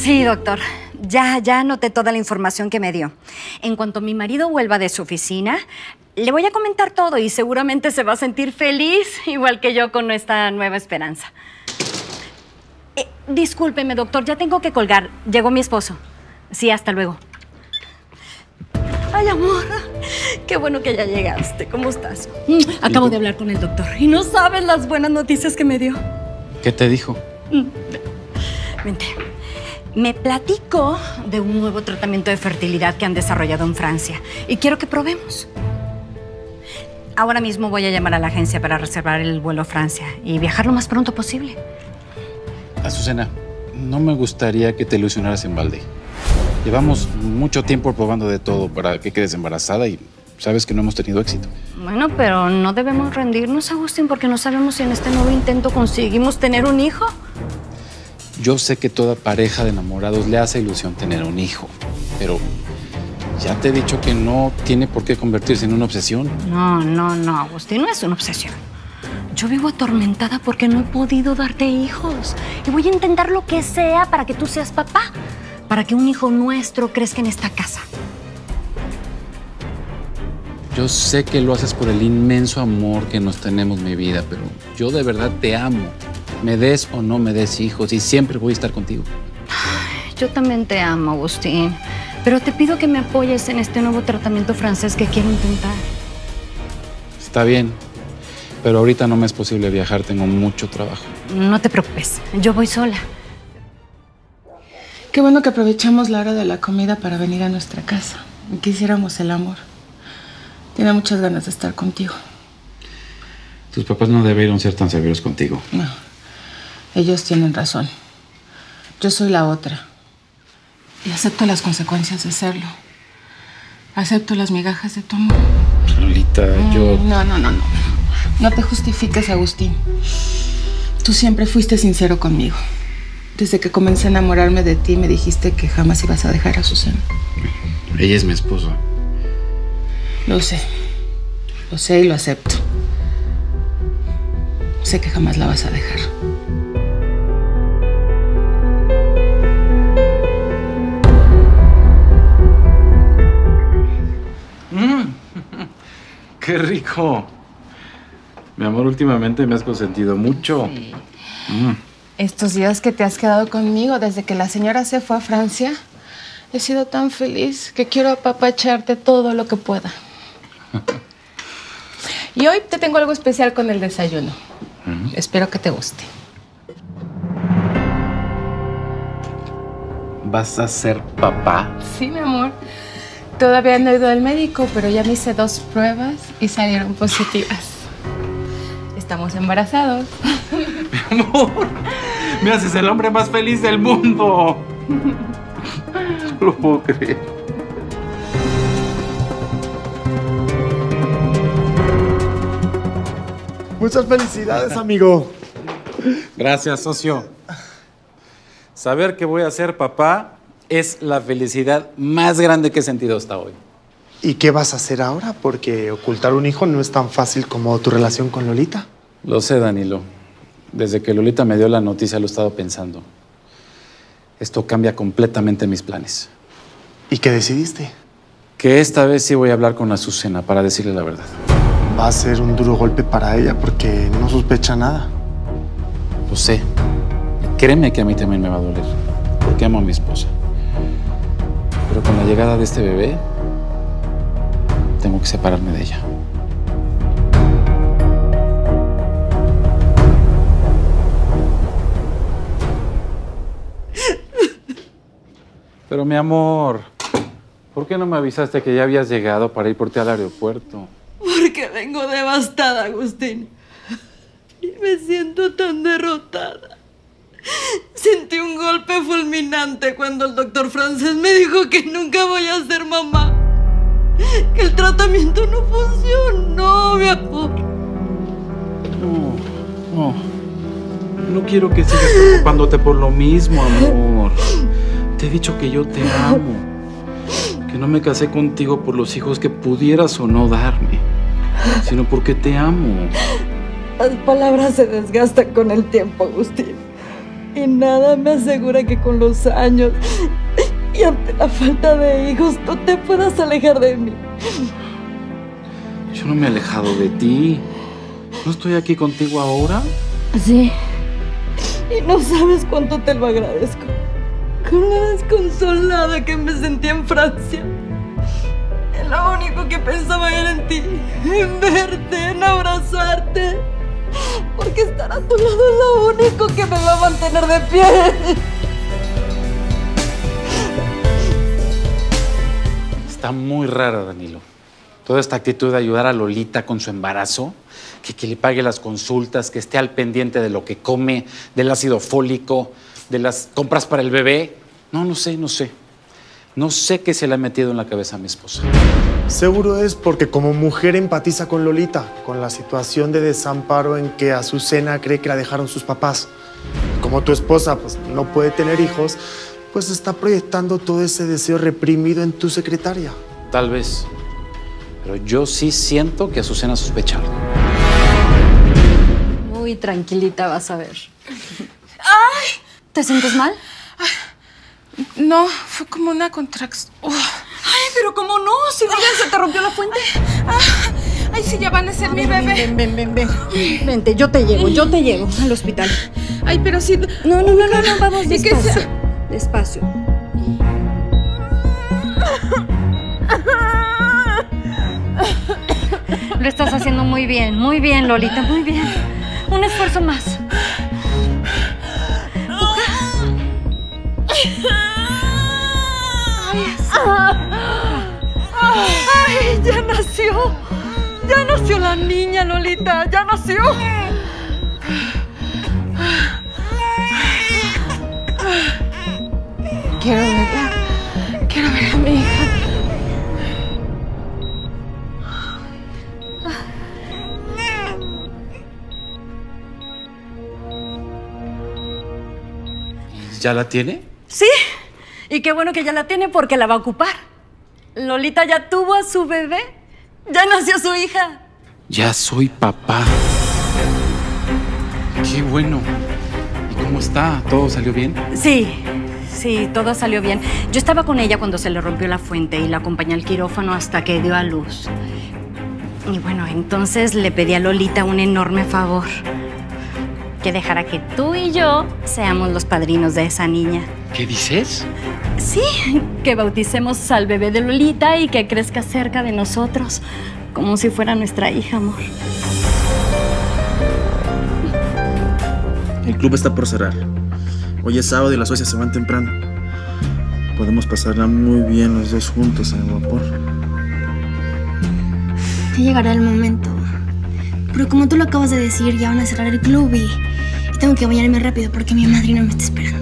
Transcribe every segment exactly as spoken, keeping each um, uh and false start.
Sí, doctor. Ya, ya anoté toda la información que me dio. En cuanto mi marido vuelva de su oficina, le voy a comentar todo y seguramente se va a sentir feliz, igual que yo, con esta nueva esperanza. Eh, discúlpeme, doctor, ya tengo que colgar. Llegó mi esposo. Sí, hasta luego. Ay, amor, qué bueno que ya llegaste. ¿Cómo estás? Acabo de hablar con el doctor y no sabes las buenas noticias que me dio. ¿Qué te dijo? Vente. Me platicó de un nuevo tratamiento de fertilidad que han desarrollado en Francia y quiero que probemos. Ahora mismo voy a llamar a la agencia para reservar el vuelo a Francia y viajar lo más pronto posible. Azucena, no me gustaría que te ilusionaras en balde. Llevamos mucho tiempo probando de todo para que quedes embarazada y sabes que no hemos tenido éxito. Bueno, pero no debemos rendirnos, Agustín, porque no sabemos si en este nuevo intento conseguimos tener un hijo. Yo sé que toda pareja de enamorados le hace ilusión tener un hijo, pero ya te he dicho que no tiene por qué convertirse en una obsesión. No, no, no, Agustín, no es una obsesión. Yo vivo atormentada porque no he podido darte hijos. Y voy a intentar lo que sea para que tú seas papá, para que un hijo nuestro crezca en esta casa. Yo sé que lo haces por el inmenso amor que nos tenemos, mi vida, pero yo de verdad te amo. Me des o no me des hijos y siempre voy a estar contigo. Ay, yo también te amo, Agustín. Pero te pido que me apoyes en este nuevo tratamiento francés que quiero intentar. Está bien, pero ahorita no me es posible viajar, tengo mucho trabajo. No te preocupes, yo voy sola. Qué bueno que aprovechamos la hora de la comida para venir a nuestra casa y que hiciéramos el amor. Tiene muchas ganas de estar contigo. Tus papás no debieron ser tan severos contigo. No, ellos tienen razón. Yo soy la otra. Y acepto las consecuencias de serlo. Acepto las migajas de tu amor. Lolita, yo... No, no, no, no. No te justifiques, Agustín. Tú siempre fuiste sincero conmigo. Desde que comencé a enamorarme de ti, me dijiste que jamás ibas a dejar a Susana. Ella es mi esposa. Lo sé. Lo sé y lo acepto. Sé que jamás la vas a dejar. Mm. ¡Qué rico! Mi amor, últimamente me has consentido mucho. Sí. Mm. Estos días que te has quedado conmigo desde que la señora se fue a Francia, he sido tan feliz que quiero apapacharte todo lo que pueda. Y hoy te tengo algo especial con el desayuno. Uh-huh. Espero que te guste. ¿Vas a ser papá? Sí, mi amor. Todavía no he ido al médico, pero ya me hice dos pruebas y salieron positivas. Estamos embarazados. Mi amor, me haces el hombre más feliz del mundo. No lo puedo creer. Muchas felicidades, amigo. Gracias, socio. Saber que voy a ser papá es la felicidad más grande que he sentido hasta hoy. ¿Y qué vas a hacer ahora? Porque ocultar un hijo no es tan fácil como tu relación con Lolita. Lo sé, Danilo. Desde que Lolita me dio la noticia lo he estado pensando. Esto cambia completamente mis planes. ¿Y qué decidiste? Que esta vez sí voy a hablar con Azucena para decirle la verdad. Va a ser un duro golpe para ella porque no sospecha nada. Lo sé. Créeme que a mí también me va a doler, porque amo a mi esposa. Pero con la llegada de este bebé, tengo que separarme de ella. Pero mi amor, ¿por qué no me avisaste que ya habías llegado para ir por ti al aeropuerto? Porque vengo devastada, Agustín. Y me siento tan derrotada. Sentí un golpe fulminante cuando el doctor francés me dijo que nunca voy a ser mamá. Que el tratamiento no funcionó, mi amor. No, no. No quiero que sigas preocupándote por lo mismo, amor. Te he dicho que yo te amo. Que no me casé contigo por los hijos que pudieras o no darme, sino porque te amo. Las palabras se desgastan con el tiempo, Agustín. Y nada me asegura que con los años y ante la falta de hijos tú te puedas alejar de mí. Yo no me he alejado de ti. ¿No estoy aquí contigo ahora? Sí. Y no sabes cuánto te lo agradezco. Con lo desconsolada que me sentí en Francia. Lo único que pensaba era en ti, en verte, en abrazarte. Porque estar a tu lado es lo único que me va a mantener de pie. Está muy rara, Danilo. Toda esta actitud de ayudar a Lolita con su embarazo, que, que le pague las consultas, que esté al pendiente de lo que come, del ácido fólico, de las compras para el bebé. No, no sé, no sé. No sé qué se le ha metido en la cabeza a mi esposa. Seguro es porque como mujer empatiza con Lolita, con la situación de desamparo en que Azucena cree que la dejaron sus papás. Como tu esposa pues, no puede tener hijos, pues está proyectando todo ese deseo reprimido en tu secretaria. Tal vez. Pero yo sí siento que Azucena sospecha algo. Muy tranquilita vas a ver. ¡Ay! ¿Te sientes mal? No, fue como una contracción. Uh. Ay, pero ¿cómo no? Si Miguel se te rompió la fuente. Ah, ay, sí, ya van a ser mi bebé. Ven, ven, ven, ven. Vente, yo te llevo, yo te llevo al hospital. Ay, pero sí. No, no, no, no, no, vamos ¿Y qué despacio. sea? Despacio. Lo estás haciendo muy bien, muy bien, Lolita, muy bien. Un esfuerzo más. ¡Ay, ya nació! ¡Ya nació la niña, Lolita! ¡Ya nació! Quiero verla. Quiero ver a mi hija. ¿Ya la tiene? Sí, y qué bueno que ya la tiene porque la va a ocupar. Lolita ya tuvo a su bebé. Ya nació su hija. Ya soy papá. Qué bueno. ¿Y cómo está? ¿Todo salió bien? Sí, sí, todo salió bien. Yo estaba con ella cuando se le rompió la fuente y la acompañé al quirófano hasta que dio a luz. Y bueno, entonces le pedí a Lolita un enorme favor. Que dejara que tú y yo seamos los padrinos de esa niña. ¿Qué dices? Sí, que bauticemos al bebé de Lolita y que crezca cerca de nosotros, como si fuera nuestra hija, amor. El club está por cerrar. Hoy es sábado y las socias se van temprano. Podemos pasarla muy bien los dos juntos en el vapor. Ya llegará el momento. Pero como tú lo acabas de decir, ya van a cerrar el club y, y tengo que bañarme rápido porque mi madrina me está esperando.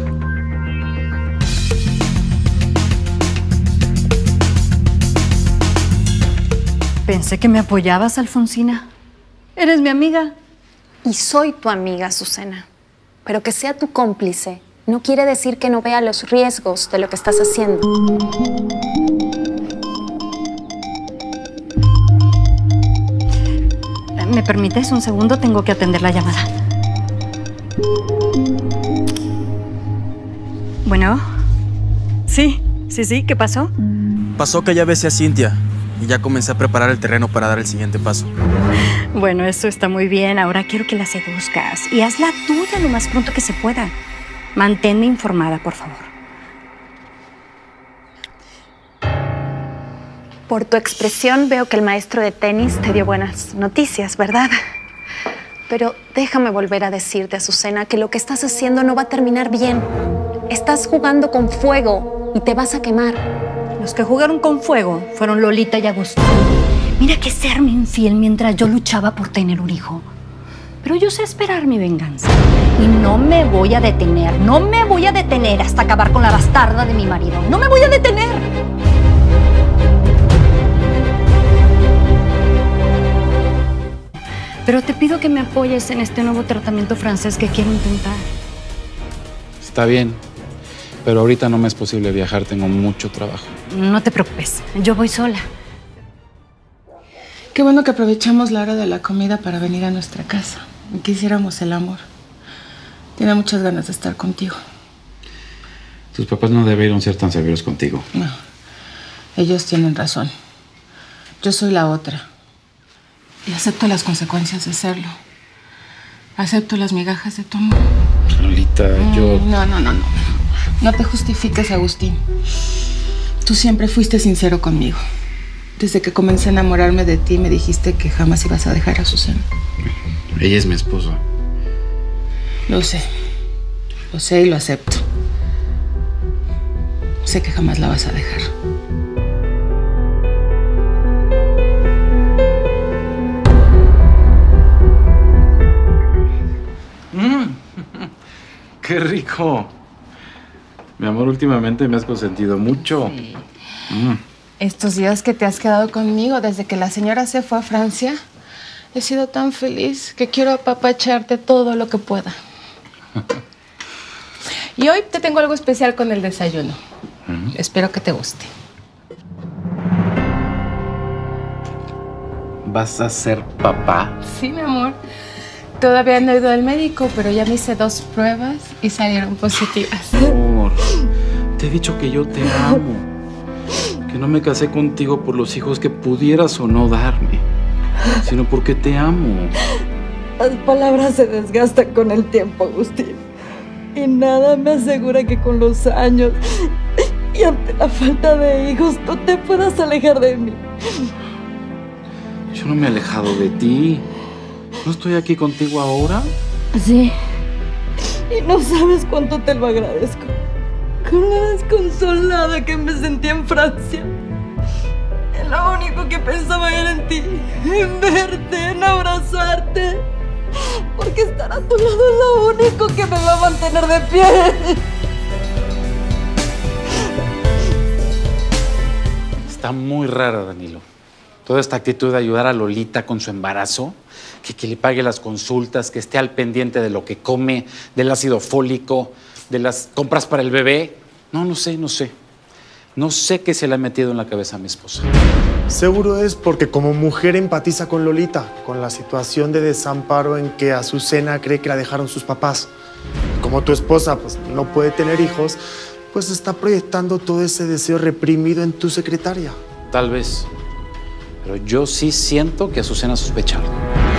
Pensé que me apoyabas, Alfonsina. Eres mi amiga. Y soy tu amiga, Azucena. Pero que sea tu cómplice no quiere decir que no vea los riesgos de lo que estás haciendo. ¿Me permites un segundo? Tengo que atender la llamada. Bueno. Sí, sí, sí. ¿Qué pasó? Pasó que ya besé a Cintia y ya comencé a preparar el terreno para dar el siguiente paso. Bueno, eso está muy bien. Ahora quiero que la seduzcas y haz la tuya lo más pronto que se pueda. Manténme informada, por favor. Por tu expresión veo que el maestro de tenis te dio buenas noticias, ¿verdad? Pero déjame volver a decirte, Azucena, que lo que estás haciendo no va a terminar bien. Estás jugando con fuego y te vas a quemar. Los que jugaron con fuego fueron Lolita y Agustín. Mira que serme infiel mientras yo luchaba por tener un hijo. Pero yo sé esperar mi venganza. Y no me voy a detener, no me voy a detener hasta acabar con la bastarda de mi marido. ¡No me voy a detener! Pero te pido que me apoyes en este nuevo tratamiento francés que quiero intentar. Está bien, pero ahorita no me es posible viajar, tengo mucho trabajo. No te preocupes, yo voy sola. Qué bueno que aprovechamos la hora de la comida para venir a nuestra casa y que hiciéramos el amor. Tiene muchas ganas de estar contigo. Tus papás no debieron ser tan severos contigo. No, ellos tienen razón. Yo soy la otra. Y acepto las consecuencias de serlo. Acepto las migajas de tu amor. Lolita, yo... No, no, no, no. No te justifiques, Agustín. Tú siempre fuiste sincero conmigo. Desde que comencé a enamorarme de ti, me dijiste que jamás ibas a dejar a Susana. Ella es mi esposa. Lo sé. Lo sé y lo acepto. Sé que jamás la vas a dejar. Mm. ¡Qué rico! Mi amor, últimamente me has consentido mucho. Sí. Mm. Estos días que te has quedado conmigo desde que la señora se fue a Francia, he sido tan feliz que quiero apapacharte todo lo que pueda. Y hoy te tengo algo especial con el desayuno. Mm. Espero que te guste. ¿Vas a ser papá? Sí, mi amor. Todavía no he ido al médico, pero ya me hice dos pruebas y salieron positivas. Amor, te he dicho que yo te amo. Que no me casé contigo por los hijos que pudieras o no darme, sino porque te amo. Las palabras se desgastan con el tiempo, Agustín. Y nada me asegura que con los años y ante la falta de hijos tú te puedas alejar de mí. Yo no me he alejado de ti. ¿No estoy aquí contigo ahora? Sí. Y no sabes cuánto te lo agradezco. Con la desconsolada que me sentí en Francia. Lo único que pensaba era en ti. En verte, en abrazarte. Porque estar a tu lado es lo único que me va a mantener de pie. Está muy rara, Danilo. Toda esta actitud de ayudar a Lolita con su embarazo, que, que le pague las consultas, que esté al pendiente de lo que come, del ácido fólico, de las compras para el bebé. No, no sé, no sé. No sé qué se le ha metido en la cabeza a mi esposa. Seguro es porque como mujer empatiza con Lolita, con la situación de desamparo en que Azucena cree que la dejaron sus papás. Como tu esposa pues, no puede tener hijos, pues está proyectando todo ese deseo reprimido en tu secretaria. Tal vez. Pero yo sí siento que Azucena sospecha algo.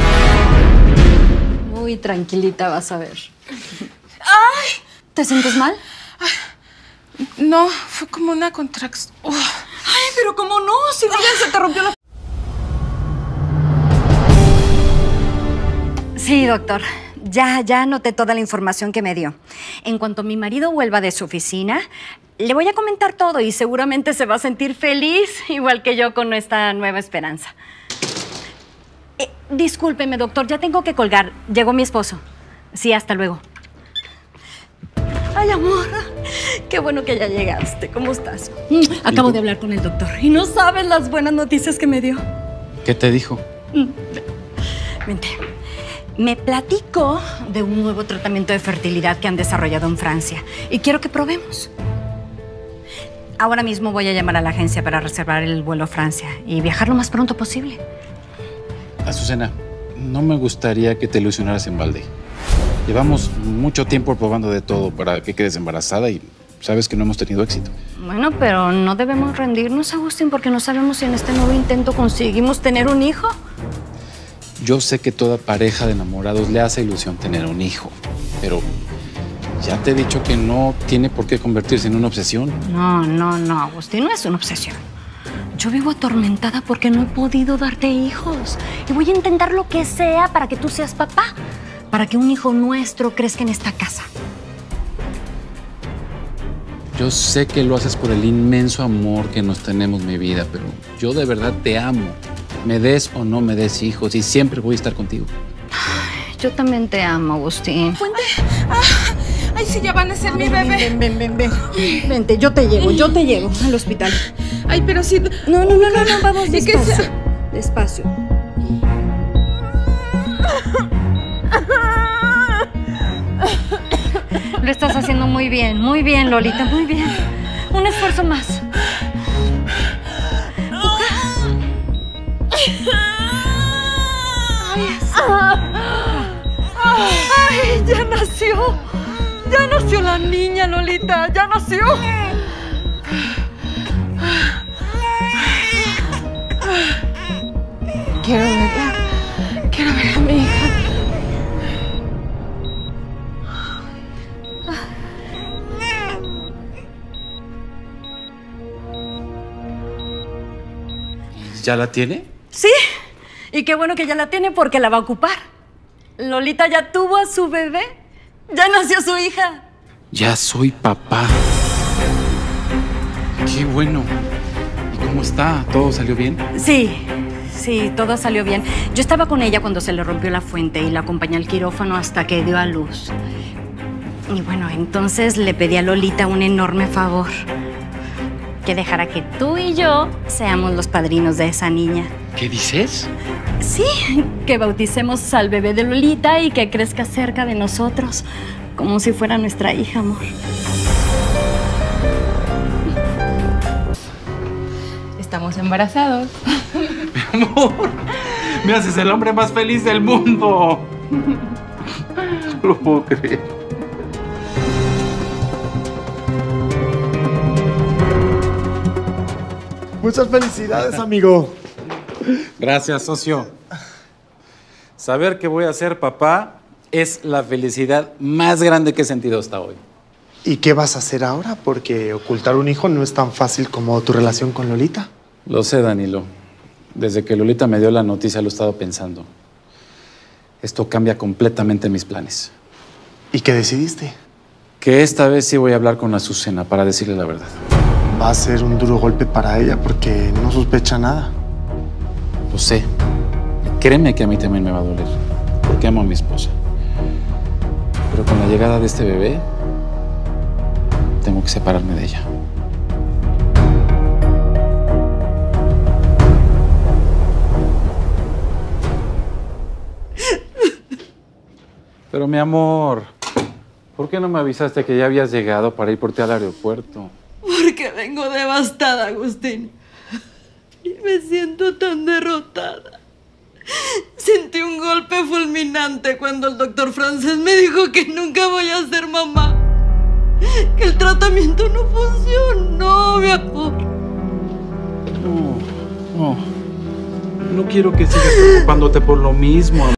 Muy tranquilita vas a ver. ¡Ay! ¿Te sientes mal? Ay, no, fue como una contracción. Uh. Ay, pero ¿cómo no? Si bien se te rompió la... Sí, doctor. Ya, ya anoté toda la información que me dio. En cuanto mi marido vuelva de su oficina, le voy a comentar todo y seguramente se va a sentir feliz, igual que yo con esta nueva esperanza. Eh, discúlpeme, doctor, ya tengo que colgar. Llegó mi esposo. Sí, hasta luego. Ay, amor, qué bueno que ya llegaste. ¿Cómo estás? Mm, acabo de hablar con el doctor y no sabes las buenas noticias que me dio. ¿Qué te dijo? Mm, vente. Me platicó de un nuevo tratamiento de fertilidad que han desarrollado en Francia y quiero que probemos. Ahora mismo voy a llamar a la agencia para reservar el vuelo a Francia y viajar lo más pronto posible. Azucena, no me gustaría que te ilusionaras en balde. Llevamos mucho tiempo probando de todo para que quedes embarazada y sabes que no hemos tenido éxito. Bueno, pero no debemos rendirnos, Agustín, porque no sabemos si en este nuevo intento conseguimos tener un hijo. Yo sé que toda pareja de enamorados le hace ilusión tener un hijo, pero ya te he dicho que no tiene por qué convertirse en una obsesión. No, no, no, Agustín, no es una obsesión. Yo vivo atormentada porque no he podido darte hijos y voy a intentar lo que sea para que tú seas papá, para que un hijo nuestro crezca en esta casa. Yo sé que lo haces por el inmenso amor que nos tenemos, mi vida, pero yo de verdad te amo. Me des o no me des hijos y siempre voy a estar contigo. Ay, yo también te amo, Agustín. Fuente. Ah, ay, sí, ya van a ser mi bebé. Ven, ven, ven, ven. Vente, yo te llevo, yo te llevo al hospital. Ay, pero sí. No, no, no, no, no, vamos ¿Y despacio. qué sea? Despacio. Lo estás haciendo muy bien, muy bien, Lolita, muy bien. Un esfuerzo más. Ay, ya nació. nació. Ya nació la niña, Lolita. Ya nació. Quiero verla. Quiero ver a mi hija. ¿Ya la tiene? Sí. Y qué bueno que ya la tiene porque la va a ocupar. Lolita ya tuvo a su bebé. Ya nació su hija. Ya soy papá. Qué bueno. ¿Y cómo está? ¿Todo salió bien? Sí, sí, todo salió bien. Yo estaba con ella cuando se le rompió la fuente y la acompañé al quirófano hasta que dio a luz. Y bueno, entonces le pedí a Lolita un enorme favor. Que dejara que tú y yo seamos los padrinos de esa niña. ¿Qué dices? Sí, que bauticemos al bebé de Lolita y que crezca cerca de nosotros, como si fuera nuestra hija, amor. Estamos embarazados. Mi amor, me haces el hombre más feliz del mundo. No lo puedo creer. Muchas felicidades, amigo. Gracias, socio. Saber que voy a ser papá es la felicidad más grande que he sentido hasta hoy. ¿Y qué vas a hacer ahora? Porque ocultar un hijo no es tan fácil como tu relación con Lolita. Lo sé, Danilo. Desde que Lolita me dio la noticia lo he estado pensando. Esto cambia completamente mis planes. ¿Y qué decidiste? Que esta vez sí voy a hablar con Azucena para decirle la verdad. Va a ser un duro golpe para ella porque no sospecha nada. Lo sé. Créeme que a mí también me va a doler, porque amo a mi esposa. Pero con la llegada de este bebé, tengo que separarme de ella. Pero mi amor, ¿por qué no me avisaste que ya habías llegado para ir por ti al aeropuerto? Porque vengo devastada, Agustín. Y me siento tan derrotada. Sentí un golpe fulminante cuando el doctor Francés me dijo que nunca voy a ser mamá. Que el tratamiento no funcionó, mi amor. No, no. No quiero que sigas preocupándote por lo mismo, amor.